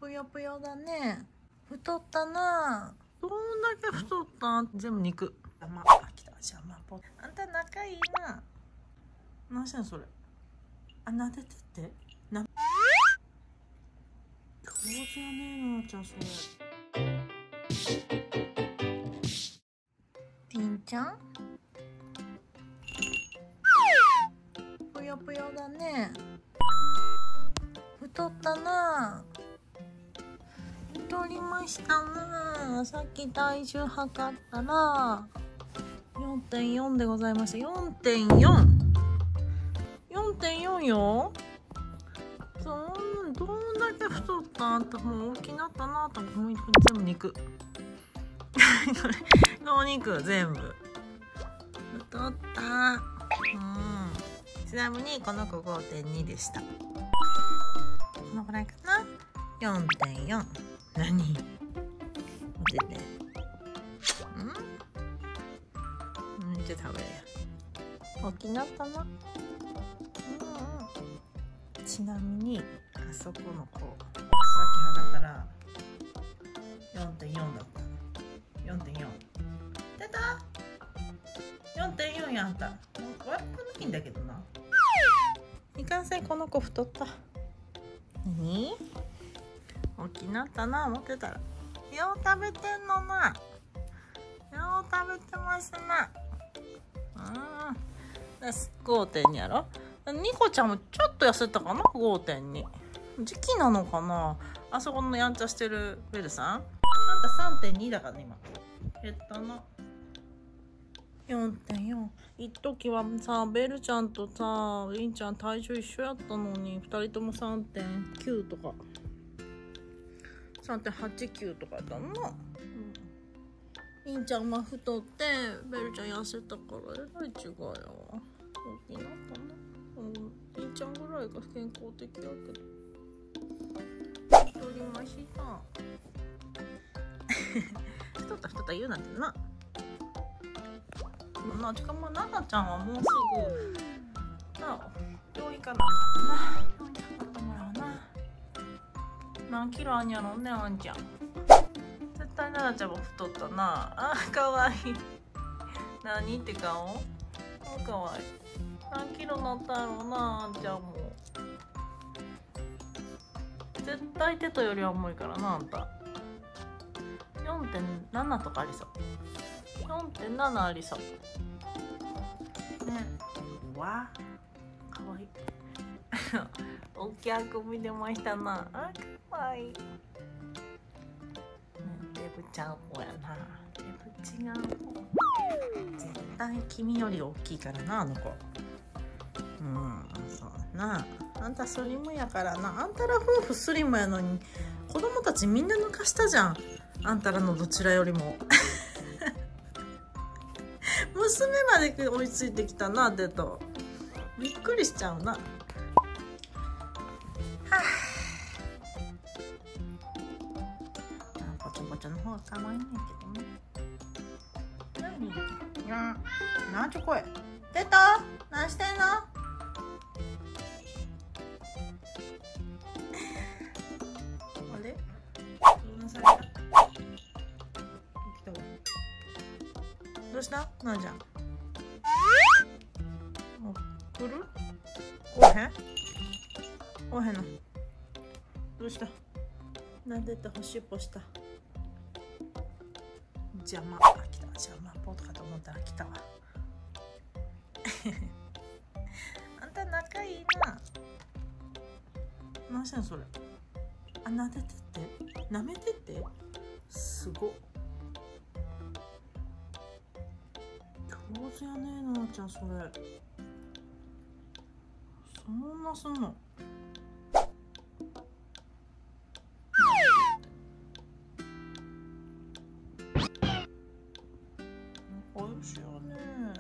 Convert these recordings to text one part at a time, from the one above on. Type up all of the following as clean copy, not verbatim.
ぷよぷよだね。太ったな。どんだけ太った？全部肉。あ、来た。邪魔ポ。あんた仲いいな。何してんそれ。あ、撫でてって。上手やねえな、ちゃんそれ。りんちゃん。ぷよぷよだね。太ったな。太りましたな。さっき体重測ったら 4.4 でございました。 4.4 4.4 よ。どんだけ太ったん？もう大きなったなと思って全部肉これお肉全部太った。ちなみにこの子 5.2 でした。このくらいかな。 4.4 何待ってて。めっちゃ食べるやん。大きなったな。ちなみにあそこの子さっき測ったら 4.4 だった。 4.4 出た。 4.4 やんた。悪くないんだけどな。いかんせんこの子太った。何大きなったな思ってたら。よう食べてんのな。よう食べてますな。5.2 やろ。ニコちゃんもちょっと痩せたかな。 5.2 時期なのかな。あそこのやんちゃしてるベルさん、あんた 3.2 だからね今。減ったな。 4.4 一時はさ、ベルちゃんとさリンちゃん体重一緒やったのに、2人とも 3.9 とか 3.89 とかやったのな。リンちゃんは太ってベルちゃん痩せたからえらい違いやわ。大きなったな。リンちゃんぐらいが健康的やけど太りました。太った言うなんてな。しかもななちゃんはもうすぐな病院かな。病院かかってもらうな。何キロあんやろねあんちゃん。絶対ななちゃんも太ったな。あ、かわいい。何って顔。あ、かわいい。何キロなったやろうなあんちゃんも。絶対テトよりは重いからなあんた。4.7 とかありそう。4.7 ありそうね。わかわいい。大きいあくび出ましたな。あ、かわいい。デブちゃん子やな。デブ違う子。絶対君より大きいからなあの子。そうな。あんたスリムやからな。あんたら夫婦スリムやのに子供たちみんな抜かしたじゃん。あんたらのどちらよりも。娘まで追いついてきたな。でとびっくりしちゃうな。ポチョポチョの方が可愛いんやけどね。なんちょ声出た。何してんの。あれどうした。なんじゃん。来る。おへんおへんの。どうした。なんでってほしっぽした。邪魔。あ、来た。邪魔ポとかと思ったら来たわ。あんた仲いいな。何してんそれ。あ、撫でてって舐めてってすごっ。上手やねえなちゃんそれ。そんなすんの。仲良しやね。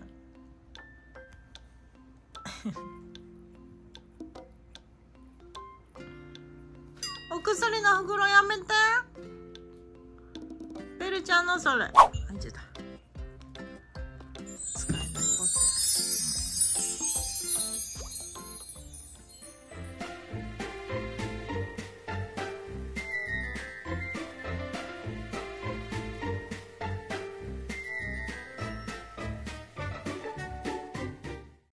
お薬の袋やめて。ベルちゃんのそれ。あ、いっちゃった。